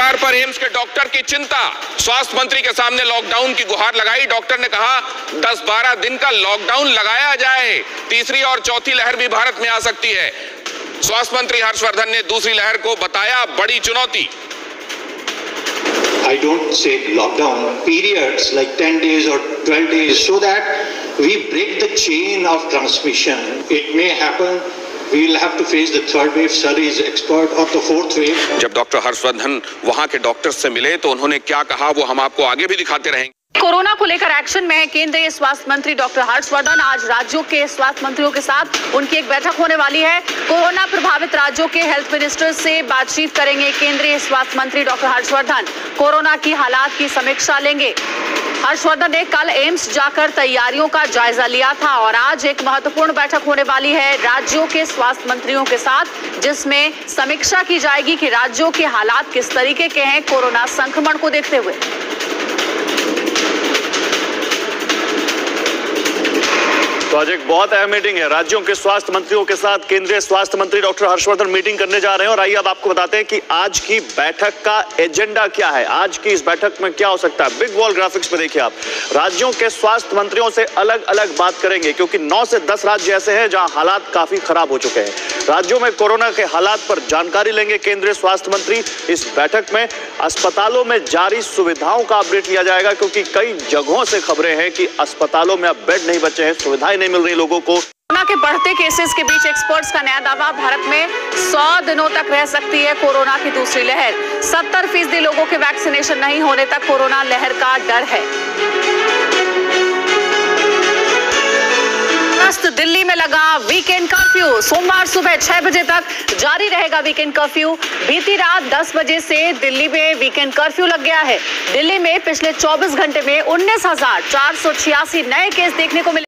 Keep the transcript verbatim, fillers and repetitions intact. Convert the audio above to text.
लगातार पर एम्स के डॉक्टर की चिंता। स्वास्थ्य मंत्री के सामने लॉकडाउन की गुहार लगाई। डॉक्टर ने कहा दस बारह दिन का लॉकडाउन लगाया जाए, तीसरी और चौथी लहर भी भारत में आ सकती है। स्वास्थ्य मंत्री हर्षवर्धन ने दूसरी लहर को बताया बड़ी चुनौती। I don't say lockdown, periods like ten days or twelve days so that we break the chain of transmission. It may happen, we will have to face the third wave, sir is expert, or the fourth wave. जब doctor Harshvardhan वहां के doctors से मिले तो उन्होंने क्या कहा वो हम आपको आगे भी दिखाते रहेंगे। कोरोना को लेकर एक्शन में है केंद्रीय स्वास्थ्य मंत्री डॉक्टर हर्षवर्धन। आज राज्यों के स्वास्थ्य मंत्रियों के साथ उनकी एक बैठक होने वाली है। कोरोना प्रभावित राज्यों के हेल्थ मिनिस्टर से बातचीत करेंगे केंद्रीय स्वास्थ्य मंत्री डॉक्टर हर्षवर्धन। कोरोना की हालात की समीक्षा लेंगे। हर्षवर्धन ने कल एम्स जाकर तैयारियों का जायजा लिया था और आज एक महत्वपूर्ण बैठक होने वाली है राज्यों के स्वास्थ्य मंत्रियों के साथ, जिसमें समीक्षा की जाएगी कि राज्यों के हालात किस तरीके के हैं कोरोना संक्रमण को देखते हुए। तो आज एक बहुत अहम मीटिंग है राज्यों के स्वास्थ्य मंत्रियों के साथ। केंद्रीय स्वास्थ्य मंत्री डॉक्टर हर्षवर्धन मीटिंग करने जा रहे हैं और आइए अब आपको बताते हैं कि आज की बैठक का एजेंडा क्या है। आज की इस बैठक में क्या हो सकता है, बिग वॉल ग्राफिक्स में देखिए आप। राज्यों के स्वास्थ्य मंत्रियों से अलग अलग बात करेंगे क्योंकि नौ से दस राज्य ऐसे हैं जहां हालात काफी खराब हो चुके हैं। राज्यों में कोरोना के हालात पर जानकारी लेंगे केंद्रीय स्वास्थ्य मंत्री। इस बैठक में अस्पतालों में जारी सुविधाओं का अपडेट लिया जाएगा क्योंकि कई जगहों से खबरें हैं कि अस्पतालों में अब बेड नहीं बचे हैं, सुविधाएं नहीं मिल रही लोगों को। कोरोना के बढ़ते केसेस के बीच एक्सपर्ट्स का नया दावा, भारत में सौ दिनों तक रह सकती है कोरोना की दूसरी लहर। सत्तर फीसदी लोगों के वैक्सीनेशन नहीं होने तक कोरोना लहर का डर है। दिल्ली में लगा वीकेंड कर्फ्यू। सोमवार सुबह छह बजे तक जारी रहेगा वीकेंड कर्फ्यू। बीती रात दस बजे से दिल्ली में वीकेंड कर्फ्यू लग गया है। दिल्ली में पिछले चौबीस घंटे में उन्नीस हजार चार सौ छियासी नए केस देखने को मिले।